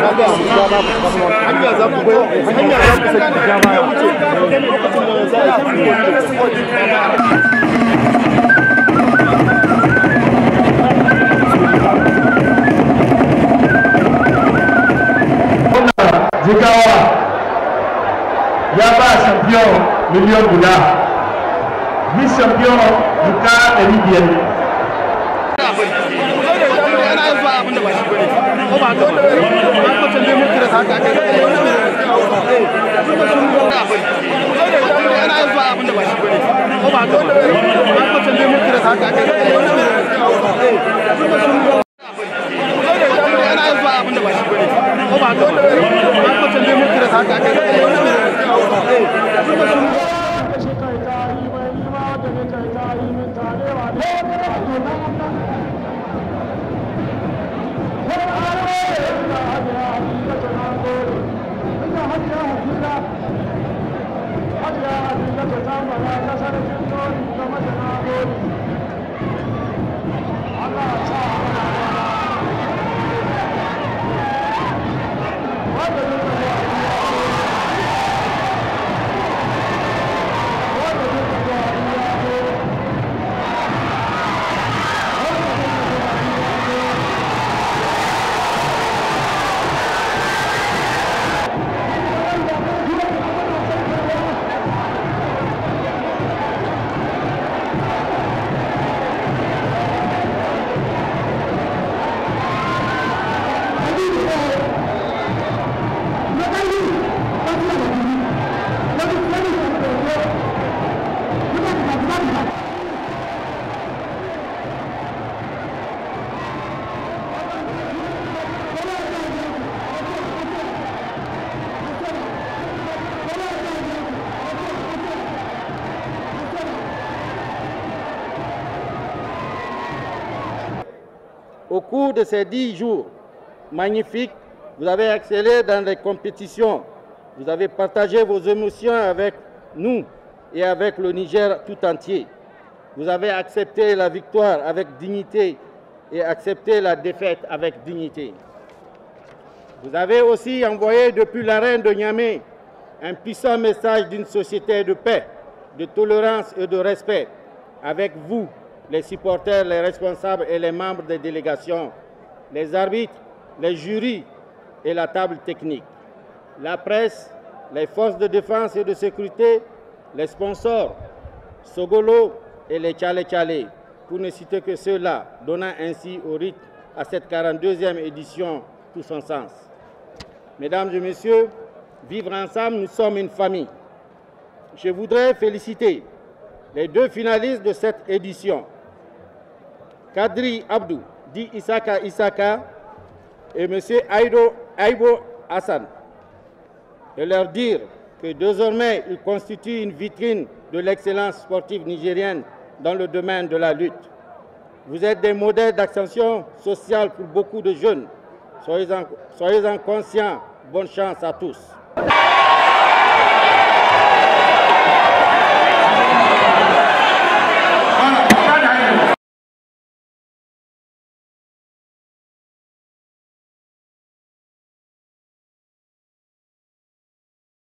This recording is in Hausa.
Jigawa ya ba champion miliyon guda, vice champion jika 500. Au cours de ces 10 jours magnifiques, vous avez excellé dans les compétitions. Vous avez partagé vos émotions avec nous et avec le Niger tout entier. Vous avez accepté la victoire avec dignité et accepté la défaite avec dignité. Vous avez aussi envoyé depuis l'arène de Niamey un puissant message d'une société de paix, de tolérance et de respect. Avec vous, les supporters, les responsables et les membres des délégations, les arbitres, les jurys et la table technique, la presse, les forces de défense et de sécurité, les sponsors, Sogolo et les Tchale-Tchale, pour ne citer que ceux-là, donnant ainsi au rythme à cette 42e édition tout son sens. Mesdames et messieurs, vivre ensemble, nous sommes une famille. Je voudrais féliciter les 2 finalistes de cette édition, Kadri Abdou, dit Isaka Isaka, et M. Aibo Hassan, et leur dire que désormais ils constituent une vitrine de l'excellence sportive nigérienne dans le domaine de la lutte. Vous êtes des modèles d'ascension sociale pour beaucoup de jeunes. Soyez-en conscients. Bonne chance à tous.